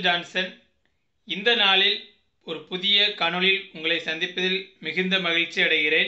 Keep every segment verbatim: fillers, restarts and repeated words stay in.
Michael Johnson. இந்த நாளில் ஒரு புதிய காணொளியில் உங்களை சந்திப்பதில் மிகுந்த மகிழ்ச்சி அடைகிறேன்.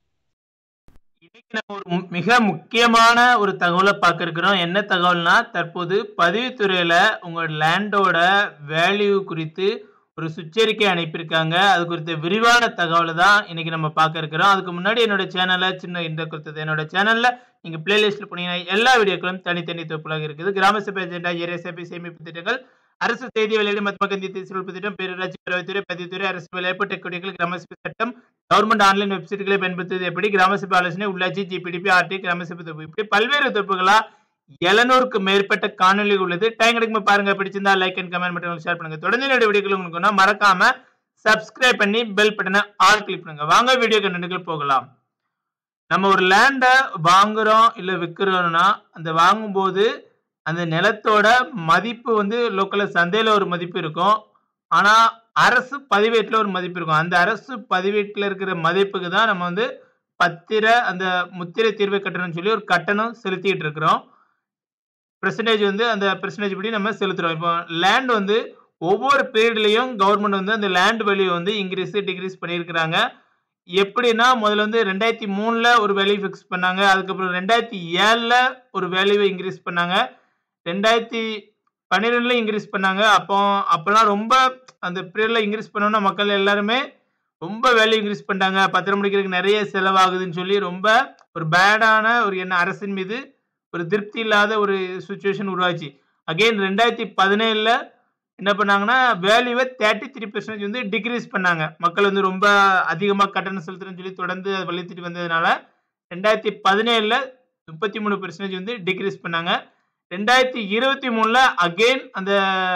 இன்னைக்கு நம்ம ஒரு மிக முக்கியமான ஒரு தகவலை பார்க்க இருக்கிறோம். என்ன தகவல்னா, தற்போது பதிவுத்துறையில உங்க லேண்டோட வேல்யூ குறித்து ஒரு சுற்றறிக்கை அனுப்பியிருக்காங்க. அது குறித்த விரிவான தகவலை தான் இன்னைக்கு நம்ம பார்க்க இருக்கிறோம். அதுக்கு முன்னாடி என்னோட சேனல்ல சின்ன இந்த கொடுத்தது என்னோட சேனல்ல நீங்க பிளேலிஸ்ட்ல போனீங்கன்னா எல்லா வீடியோக்களும் தனித்தனி தொகுப்புகளாக இருக்குது. கிராம சபை அஜெண்டா, ஏரியா சபை சேமிப்பு திட்டங்கள், அரசு செய்தி வெளியீடு, மத்திய இந்திய சிறப்பு திட்டம், பேரூராட்சி பேரவைத்துறை, பதிவுத்துறை, அரசு வேலைவாய்ப்பு, டெக் கொடிகள், கிராம சபை சட்டம், கவர்மெண்ட் ஆன்லைன் வெப்சைட்களை பயன்படுத்துவது எப்படி, கிராம சபை ஆலோசனை, உள்ளாட்சி, ஜிபிடிபி, ஆர்டி, கிராம சபை தொகுப்பு, இப்படி பல்வேறு தொகுப்புகளா எழுநூறுக்கு மேற்பட்ட காணொலி உள்ளது. டைம் கிடைக்கும் பாருங்க. பிடிச்சிருந்தா லைக் அண்ட் கமெண்ட் மட்டும் ஷேர் பண்ணுங்க. தொடர்ந்து என்னோட வீடியோக்கள் உங்களுக்கு மறக்காம சப்ஸ்கிரைப் பண்ணி பெல் பட்டனை ஆல் கிளிக் பண்ணுங்க. வாங்க வீடியோ கண்டென்ட்கள் போகலாம். நம்ம ஒரு லேண்டை வாங்குறோம் இல்ல விற்கிறோம்னா, அந்த வாங்கும்போது அந்த நிலத்தோட மதிப்பு வந்து லோக்கல்ல சந்தையில ஒரு மதிப்பு இருக்கும். ஆனா அரசு பதிவேட்டுல ஒரு மதிப்பு இருக்கும். அந்த அரசு பதிவேட்டுல இருக்கிற மதிப்புக்கு தான் நம்ம வந்து பத்திர அந்த முத்திரை தீர்வை கட்டணம்னு சொல்லி ஒரு கட்டணம் செலுத்திட்டு இருக்கிறோம். பெர்சன்டேஜ் வந்து அந்த பெர்சன்டேஜ் படி நம்ம செலுத்துறோம். இப்போ லேண்ட் வந்து ஒவ்வொரு பீரியட்லயும் கவர்மெண்ட் வந்து அந்த லேண்ட் வேல்யூ வந்து இன்க்ரீஸ் டிக்ரீஸ் பண்ணியிருக்கிறாங்க. எப்படின்னா, முதல்ல வந்து ரெண்டாயிரத்தி மூணுல ஒரு வேல்யூ ஃபிக்ஸ் பண்ணாங்க. அதுக்கப்புறம் ரெண்டாயிரத்தி ஏழுல ஒரு வேல்யூவை இன்க்ரீஸ் பண்ணாங்க. ரெண்டாயிரத்தி பன்னிரெண்டுல இன்க்ரீஸ் பண்ணாங்க. அப்போ அப்பெல்லாம் ரொம்ப அந்த பீரியட்ல இன்க்ரீஸ் பண்ணோம்னா மக்கள் எல்லாருமே ரொம்ப வேல்யூ இன்க்ரீஸ் பண்ணிட்டாங்க. பத்திரம் முடிக்கிறதுக்கு நிறைய செலவாகுதுன்னு சொல்லி ரொம்ப ஒரு பேடான ஒரு என்ன அரசின் மீது ஒரு திருப்தி இல்லாத ஒரு சுச்சுவேஷன் உருவாச்சு. அகெயின் ரெண்டாயிரத்தி பதினேழுல என்ன பண்ணாங்கன்னா, வேல்யூவை தேர்ட்டி த்ரீ பெர்சன்டேஜ் வந்து டிக்ரீஸ் பண்ணாங்க. மக்கள் வந்து ரொம்ப அதிகமாக கட்டணம் செலுத்துறேன்னு சொல்லி தொடர்ந்து அதை வலியுறுத்திட்டு வந்ததுனால ரெண்டாயிரத்தி பதினேழுல முப்பத்தி மூணு பெர்சன்டேஜ் வந்து டிக்ரீஸ் பண்ணாங்க. ரெண்டாயிரத்தி இருபத்தி மூணுல அகெயின் அந்த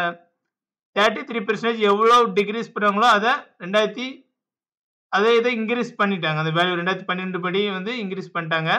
தேர்ட்டி த்ரீ பெர்சன்டேஜ் எவ்வளோ டிக்ரீஸ் பண்ணாங்களோ அதை ரெண்டாயிரத்தி அதை இதை இன்க்ரீஸ் பண்ணிட்டாங்க. அந்த வேல்யூ ரெண்டாயிரத்தி பன்னெண்டு படி வந்து இன்க்ரீஸ் பண்ணிட்டாங்க.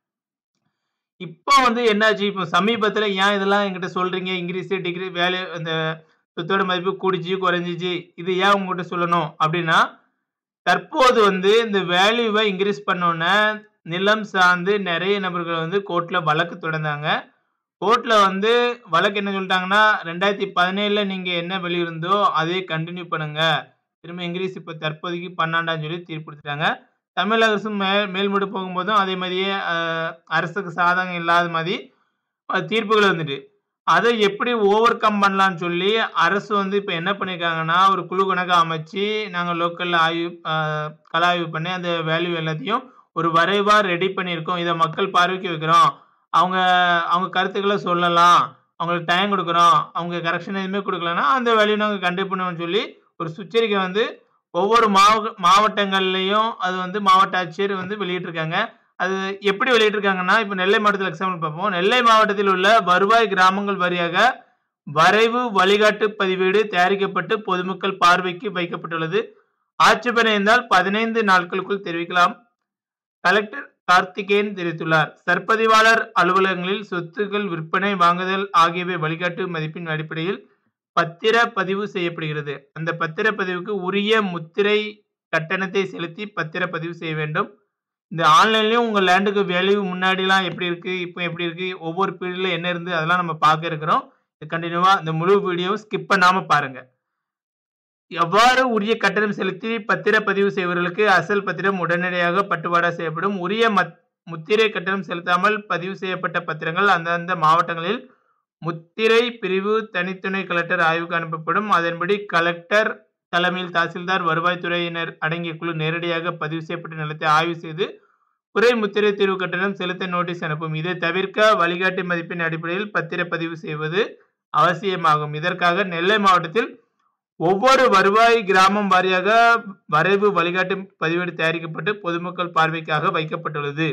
இப்போ வந்து என்னாச்சு, இப்போ சமீபத்தில் ஏன் இதெல்லாம் என்கிட்ட சொல்றீங்க, இன்க்ரீஸ் டிகிரி வேல்யூ அந்த சொத்தோட மதிப்பு கூடிச்சு குறைஞ்சிச்சு, இது ஏன் உங்ககிட்ட சொல்லணும் அப்படின்னா, தற்போது வந்து இந்த வேல்யூவை இன்க்ரீஸ் பண்ணோன்னே நிலம் சார்ந்து நிறைய நபர்கள் வந்து கோர்ட்ல வழக்கு தொடர்ந்தாங்க. கோர்ட்ல வந்து வழக்கு என்ன சொல்லிட்டாங்கன்னா, ரெண்டாயிரத்தி பதினேழுல நீங்க என்ன வேல்யூ இருந்தோ அதே கண்டினியூ பண்ணுங்க, திரும்ப இன்க்ரீஸ் இப்போ தற்போதைக்கு பண்ணாண்டான்னு சொல்லி தீர்ப்பு கொடுத்துட்டாங்க. தமிழக அரசு மே மேல்முறை போகும்போதும் அதே மாதிரியே அரசுக்கு சாதகம் இல்லாத மாதிரி தீர்ப்புகள் வந்துட்டு, அதை எப்படி ஓவர் கம் பண்ணலான்னு சொல்லி அரசு வந்து இப்போ என்ன பண்ணியிருக்காங்கன்னா, ஒரு குழு கணக்காக அமைச்சு நாங்கள் லோக்கலில் ஆய்வு கள ஆய்வு பண்ணி அந்த வேல்யூ எல்லாத்தையும் ஒரு வரைவாக ரெடி பண்ணியிருக்கோம். இதை மக்கள் பார்வைக்கு வைக்கிறோம். அவங்க அவங்க கருத்துக்களை சொல்லலாம், அவங்களுக்கு டைம் கொடுக்குறோம். அவங்க கரெக்ஷன் எதுவுமே கொடுக்கலன்னா அந்த வேல்யூ நாங்கள் கண்டிப்பாக பண்ணுவோம்னு சொல்லி ஒரு சுற்றறிக்கை வந்து ஒவ்வொரு மாவ மாவட்டங்கள்லையும் அது வந்து மாவட்ட ஆட்சியர் வந்து வெளியிட்டிருக்காங்க. அது எப்படி வெளியிட்டிருக்காங்கன்னா, இப்போ நெல்லை மாவட்டத்தில் எக்ஸாம்பிள் பார்ப்போம். நெல்லை மாவட்டத்தில் உள்ள வருவாய் கிராமங்கள் வாரியாக வரைவு வழிகாட்டு பதிவேடு தயாரிக்கப்பட்டு பொதுமக்கள் பார்வைக்கு வைக்கப்பட்டுள்ளது. ஆட்சேபனை இருந்தால் பதினைந்து நாட்களுக்குள் தெரிவிக்கலாம். கலெக்டர் கார்த்திகேயன் தெரிவித்துள்ளார். சர்பதிவாளர் அலுவலகங்களில் சொத்துக்கள் விற்பனை வாங்குதல் ஆகியவை வழிகாட்டு மதிப்பின் அடிப்படையில் பத்திர பதிவு செய்யப்படுகிறது. அந்த பத்திர பதிவுக்கு உரிய முத்திரை கட்டணத்தை செலுத்தி பத்திர பதிவு செய்ய வேண்டும். இந்த ஆன்லைன்லயும் உங்க லேண்டுக்கு வேல்யூ முன்னாடிலாம் எப்படி இருக்கு, இப்போ எப்படி இருக்கு, ஒவ்வொரு பீரியட்ல என்ன இருந்து அதெல்லாம் நம்ம பார்க்க இருக்கிறோம். கண்டினியூவா இந்த முழு வீடியோவும் ஸ்கிப் பண்ணாம பாருங்க. எவ்வாறு உரிய கட்டணம் செலுத்தி பத்திர பதிவு செய்வர்களுக்கு அசல் பத்திரம் உடனடியாக பட்டுவாடா செய்யப்படும். உரிய முத்திரை கட்டணம் செலுத்தாமல் பதிவு செய்யப்பட்ட பத்திரங்கள் அந்தந்த மாவட்டங்களில் முத்திரை பிரிவு தனித்துணை கலெக்டர் ஆய்வுக்கு அனுப்பப்படும். அதன்படி கலெக்டர் தலைமையில் தாசில்தார், வருவாய்த்துறையினர் அடங்கிய குழு நேரடியாக பதிவு செய்யப்பட்ட நிலத்தை ஆய்வு செய்து குறை முத்திரை தீர்வு கட்டணம் செலுத்த நோட்டீஸ் அனுப்பும். இதை தவிர்க்க வழிகாட்டு மதிப்பின் அடிப்படையில் பத்திர பதிவு செய்வது அவசியமாகும். இதற்காக நெல்லை மாவட்டத்தில் ஒவ்வொரு வருவாய் கிராமம் வாரியாக வரைவு வழிகாட்டு பதிவேடு தயாரிக்கப்பட்டு பொதுமக்கள் பார்வைக்காக வைக்கப்பட்டுள்ளது.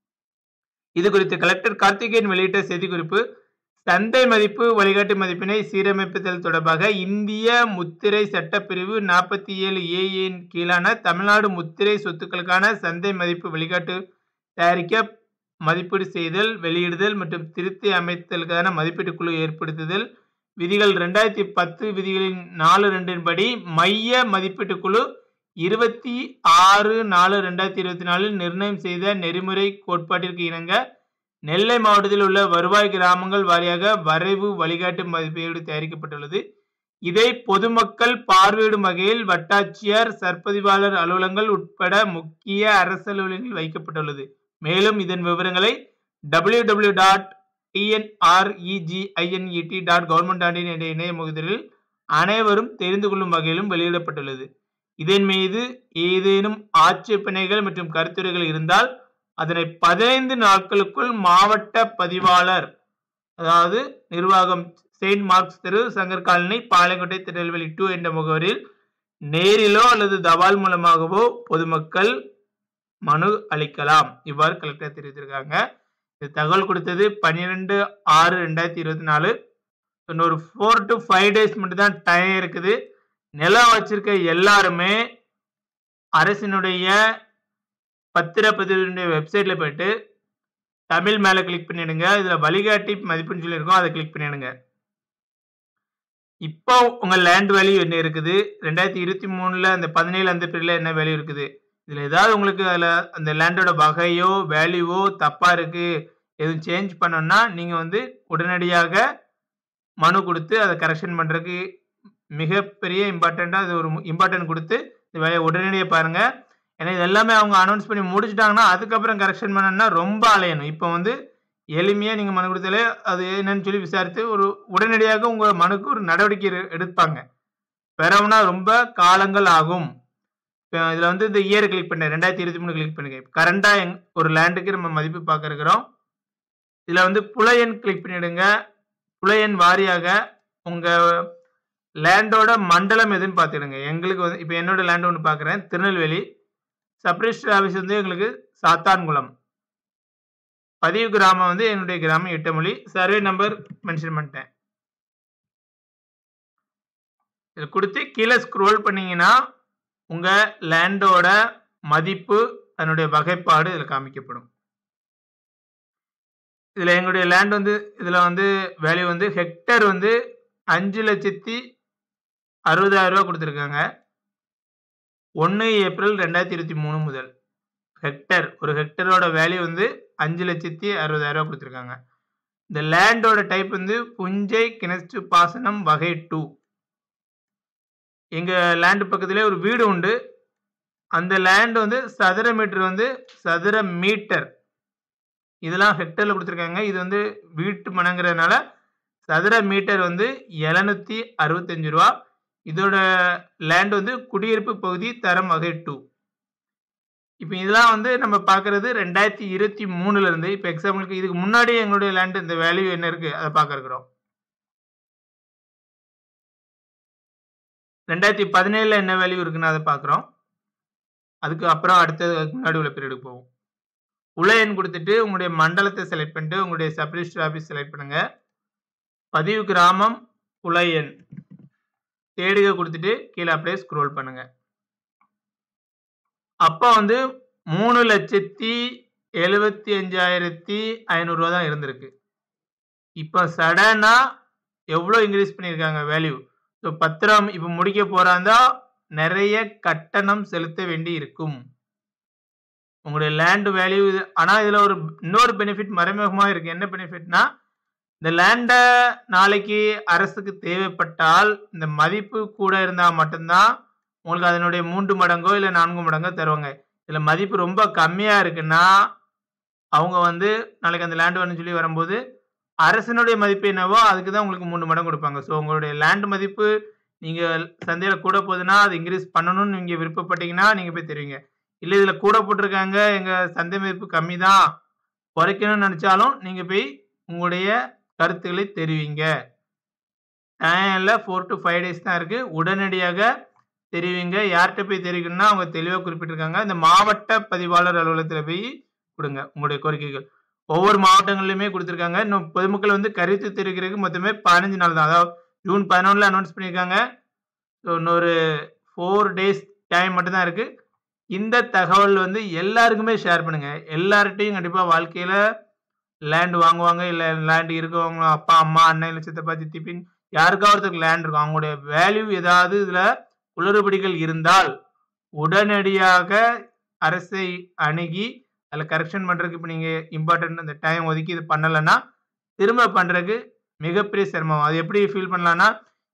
இது குறித்து கலெக்டர் கார்த்திகேயன் வெளியிட்ட செய்திக்குறிப்பு, சந்தை மதிப்பு வழிகாட்டு மதிப்பினை சீரமைப்பதல் தொடர்பாக இந்திய முத்திரை சட்டப்பிரிவு நாற்பத்தி ஏழு ஏ இன் கீழான தமிழ்நாடு முத்திரை சொத்துக்களுக்கான சந்தை மதிப்பு வழிகாட்டு தயாரிக்க மதிப்பீடு செய்தல், வெளியிடுதல் மற்றும் திருத்தி அமைத்தலுக்கான மதிப்பீட்டு குழு ஏற்படுத்துதல் விதிகள் ரெண்டாயிரத்தி பத்து விதிகளின் நாலு ரெண்டின் படி மைய மதிப்பீட்டு குழு இருபத்தி ஆறு நாலு ரெண்டாயிரத்தி இருபத்தி நாலில் நிர்ணயம் செய்த நெறிமுறை கோட்பாட்டிற்கு இணங்க நெல்லை மாவட்டத்தில் உள்ள வருவாய் கிராமங்கள் வாரியாக வரைவு வழிகாட்டு மதிப்பீடு தயாரிக்கப்பட்டுள்ளது. இதை பொதுமக்கள் பார்வையிடும் வகையில் வட்டாட்சியர், சர்பதிவாளர் அலுவலகங்கள் உட்பட முக்கிய அரசு அலுவலகங்களில் வைக்கப்பட்டுள்ளது. மேலும் இதன் விவரங்களை W W W dot T N R E G I N E T dot government dot in என்ற இணைய முகவரியில் அனைவரும் தெரிந்து கொள்ளும் வகையிலும் வெளியிடப்பட்டுள்ளது. இதன் மீது ஏதேனும் ஆட்சேபனைகள் மற்றும் கருத்துரைகள் இருந்தால் அதனை பதினைந்து நாட்களுக்குள் மாவட்ட பதிவாளர், அதாவது நிர்வாகம், செயின்ட் மார்க்ஸ் தெரு, சங்கர் காலனி, பாளையங்கோட்டை, திருநெல்வேலி டூ என்ற முகவரியில் நேரிலோ அல்லது தபால் மூலமாகவோ பொதுமக்கள் மனு அளிக்கலாம். இவ்வாறு கலெக்டர் தெரிவித்திருக்காங்க. இது தகவல் கொடுத்தது பன்னிரெண்டு ஆறு ரெண்டாயிரத்தி இருபத்தி நாலு. இன்னொரு ஃபோர் டு ஃபைவ் டேஸ் மட்டும் தான் டைம் இருக்குது. நிலம் வச்சிருக்க எல்லாருமே அரசினுடைய பத்திரப்பதிவுடைய வெப்சைட்ல போயிட்டு தமிழ் மேல கிளிக் பண்ணிடுங்க. இதுல வழிகாட்டி மதிப்புன்னு சொல்லியிருக்கோம், அதை கிளிக் பண்ணிடுங்க. இப்போ உங்க லேண்ட் வேல்யூ என்ன இருக்குது, ரெண்டாயிரத்தி இருபத்தி மூணுல அந்த பதினேழு அந்த பீரியட்ல என்ன வேல்யூ இருக்குது, இதுல ஏதாவது உங்களுக்கு அதுல அந்த லேண்டோட வகையோ வேல்யூவோ தப்பா இருக்கு, எதுவும் சேஞ்ச் பண்ணணும்னா நீங்க வந்து உடனடியாக மனு கொடுத்து அதை கரெக்ஷன் பண்றதுக்கு மிகப்பெரிய இம்பார்ட்டண்டா இது ஒரு இம்பார்ட்டன்ட் கொடுத்து இந்த வேலையை உடனடியாக பாருங்க. ஏன்னா இது எல்லாமே அவங்க அனௌன்ஸ் பண்ணி முடிச்சுட்டாங்கன்னா அதுக்கப்புறம் கரெக்ஷன் பண்ணணும்னா ரொம்ப அலையணும். இப்போ வந்து எளிமையாக நீங்கள் மனு கொடுத்தாலே அது என்னன்னு சொல்லி விசாரித்து ஒரு உடனடியாக உங்கள் மனுக்கு ஒரு நடவடிக்கை எடுப்பாங்க. பெறவுனா ரொம்ப காலங்கள் ஆகும். இப்போ இதில் வந்து இந்த இயர் கிளிக் பண்ணேன், ரெண்டாயிரத்தி இருபத்தி மூணு கிளிக் பண்ணுங்க. கரண்டாக எங் ஒரு லேண்டுக்கு நம்ம மதிப்பு பார்க்க இருக்கிறோம். இதில் வந்து புலையன் கிளிக் பண்ணிவிடுங்க. புலையன் வாரியாக உங்கள் லேண்டோட மண்டலம் எதுன்னு பார்த்துடுங்க. எங்களுக்கு வந்து இப்போ என்னோட லேண்ட் ஒன்று பார்க்குறேன், திருநெல்வேலி. சப்ரிஜிஸ்டர் ஆஃபீஸ் வந்து எங்களுக்கு சாத்தான்குளம். பதிவு கிராமம் வந்து என்னுடைய கிராமம் எட்டமொழி. சர்வே நம்பர் மென்ஷன் பண்ணிட்டேன். இதை கொடுத்து கீழே ஸ்க்ரோல் பண்ணீங்கன்னா உங்கள் லேண்டோட மதிப்பு, அதனுடைய வகைப்பாடு இதில் காமிக்கப்படும். இதில் எங்களுடைய லேண்ட் வந்து இதில் வந்து வேல்யூ வந்து ஹெக்டர் வந்து அஞ்சு லட்சத்தி அறுபதாயிரம் ரூபா கொடுத்துருக்காங்க. ஒன்று ஏப்ரல் ரெண்டாயிரத்தி இருபத்தி மூணு முதல் ஹெக்டர், ஒரு ஹெக்டரோட வேல்யூ வந்து அஞ்சு லட்சத்தி அறுபதாயிரம் ரூபா கொடுத்துருக்காங்க. இந்த லேண்டோட டைப் வந்து புஞ்சை கிணற்று பாசனம் வகை டூ. எங்கள் லேண்டு பக்கத்துலேயே ஒரு வீடு உண்டு. அந்த லேண்ட் வந்து சதுர மீட்டர் வந்து சதுர மீட்டர் இதெல்லாம் ஹெக்டரில் கொடுத்துருக்காங்க. இது வந்து வீட்டு மனங்கிறதுனால சதுர மீட்டர் வந்து எழுநூத்தி அறுபத்தஞ்சு ரூபா. இதோட லேண்ட் வந்து குடியிருப்பு பகுதி தரம் வகை டூ. இப்போ இதெல்லாம் வந்து நம்ம பார்க்கறது ரெண்டாயிரத்தி இருபத்தி மூணுல இருந்து. இப்போ எக்ஸாம்பிளுக்கு இதுக்கு முன்னாடி எங்களுடைய லேண்ட் இந்த வேல்யூ என்ன இருக்கு அதை பார்க்க இருக்கிறோம். ரெண்டாயிரத்தி பதினேழுல என்ன வேல்யூ இருக்குன்னு அதை பார்க்குறோம். அதுக்கு அப்புறம் அடுத்தது முன்னாடி உள்ள பீரியடுக்கு போவோம். உலையன் கொடுத்துட்டு உங்களுடைய மண்டலத்தை செலக்ட் பண்ணிட்டு உங்களுடைய சப்ரிஜிஸ்டர் ஆஃபீஸ் செலக்ட் பண்ணுங்க. பதிவு கிராமம் உலையன் தேடுக கொடுத்துட்டு கீழே அப்படியே ஸ்க்ரோல் பண்ணுங்க. அப்போ வந்து மூணு லட்சத்தி எழுபத்தி அஞ்சாயிரத்தி ஐநூறு ரூபா தான் இருந்திருக்கு. இப்போ சடனா எவ்வளோ இன்க்ரீஸ் பண்ணியிருக்காங்க வேல்யூ. ஸோ பத்திரம் இப்போ முடிக்க போறாந்தா நிறைய கட்டணம் செலுத்த வேண்டி இருக்கும். உங்களுடைய லேண்ட் வேல்யூ இது. ஆனால் இதில் ஒரு இன்னொரு பெனிஃபிட் மறைமுகமாக இருக்கு. என்ன பெனிஃபிட்னா, இந்த லேண்டை நாளைக்கு அரசுக்கு தேவைப்பட்டால் இந்த மதிப்பு கூட இருந்தால் மட்டும்தான் உங்களுக்கு அதனுடைய மூன்று மடங்கோ இல்லை நான்கு மடங்கோ தருவாங்க. இதில் மதிப்பு ரொம்ப கம்மியாக இருக்குன்னா அவங்க வந்து நாளைக்கு அந்த லேண்ட் வேணும்னு சொல்லி வரும்போது அரசினுடைய மதிப்பு என்னவோ அதுக்கு தான் உங்களுக்கு மூணு மடங்கு கொடுப்பாங்க. ஸோ உங்களுடைய லேண்ட் மதிப்பு நீங்கள் சந்தையில் கூட போகுதுன்னா அது இன்க்ரீஸ் பண்ணணும்னு நீங்கள் விருப்பப்பட்டீங்கன்னா நீங்கள் போய் தருவீங்க. இல்லை இதில் கூட போட்டிருக்காங்க எங்கள் சந்தை மதிப்பு கம்மி தான் குறைக்கணும்னு நினச்சாலும் நீங்கள் போய் உங்களுடைய கருத்துக்களை தெரிவிங்க. டைமில் ஃபோர் டு ஃபைவ் டேஸ் தான் இருக்குது. உடனடியாக தெரிவிங்க. யார்கிட்ட போய் தெரிவிக்கணும்னா அவங்க தெளிவாக குறிப்பிட்டிருக்காங்க. இந்த மாவட்ட பதிவாளர் அலுவலகத்தில் போய் கொடுங்க உங்களுடைய கோரிக்கைகள். ஒவ்வொரு மாவட்டங்கள்லையுமே கொடுத்துருக்காங்க. இன்னும் பொதுமக்கள் வந்து கருத்து தெரிவிக்கிறதுக்கு மொத்தமே பதினஞ்சு நாள் தான். அதாவது ஜூன் பதினொன்றில் அனௌன்ஸ் பண்ணியிருக்காங்க. ஸோ இன்னொரு ஃபோர் டேஸ் டைம் மட்டும்தான் இருக்குது. இந்த தகவல் வந்து எல்லாருக்குமே ஷேர் பண்ணுங்கள். எல்லார்கிட்டையும் கண்டிப்பாக வாழ்க்கையில் லேண்ட் வாங்குவாங்க, இல்லை லேண்ட் இருக்கவங்க அப்பா அம்மா அண்ணன் இல்லை சித்தப்பா சித்திப்பின் யாருக்காவது ஒருத்தருக்கு லேண்ட் இருக்கும். அவங்களுடைய வேல்யூ ஏதாவது இதில் குளறுபடிகள் இருந்தால் உடனடியாக அரசை அணுகி அதில் கரெக்ஷன் பண்ணுறதுக்கு இப்போ நீங்கள் இம்பார்ட்டன்ட் அந்த டைம் ஒதுக்கி இது பண்ணலைன்னா திரும்ப பண்ணுறதுக்கு மிகப்பெரிய சிரமம். அது எப்படி ஃபீல் பண்ணலான்னா,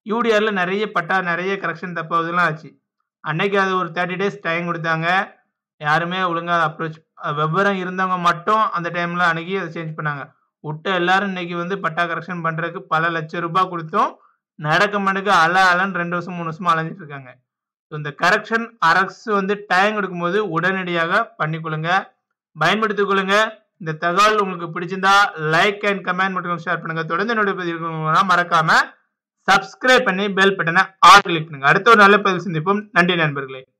யூடிஆர்ல நிறைய பட்டா நிறைய கரெக்ஷன் தப்பாவதுலாம் ஆச்சு. அன்னைக்கு அது ஒரு தேர்ட்டி டேஸ் டைம் கொடுத்தாங்க. யாருமே ஒழுங்கா அப்ரோச் விவரம் இருந்தவங்க மட்டும் அந்த டைம்ல அணுகி அதை சேஞ்ச் பண்ணாங்க. விட்ட எல்லாரும் இன்னைக்கு வந்து பட்டா கரெக்ஷன் பண்றதுக்கு பல லட்சம் ரூபாய் கொடுத்தும் நடக்க மாட்டேங்குது. அல அலன்னு ரெண்டு வருஷம் மூணு வருஷமா அலைஞ்சிட்டு இருக்காங்க. இந்த கரெக்ஷன் அரசு வந்து டைம் கொடுக்கும்போது உடனடியாக பண்ணிக்கொள்ளுங்க, பயன்படுத்திக் கொள்ளுங்க. இந்த தகவல் உங்களுக்கு பிடிச்சிருந்தா லைக் அண்ட் கமெண்ட் மற்றும் ஷேர் பண்ணுங்க. தொடர்ந்து என்னுடைய பதிவு மறக்காம சப்ஸ்கிரைப் பண்ணி பெல் பட்டனை ஆல் கிளிக் பண்ணுங்க. அடுத்த ஒரு நல்ல பதிவு சந்திப்போம். நன்றி நண்பர்களே.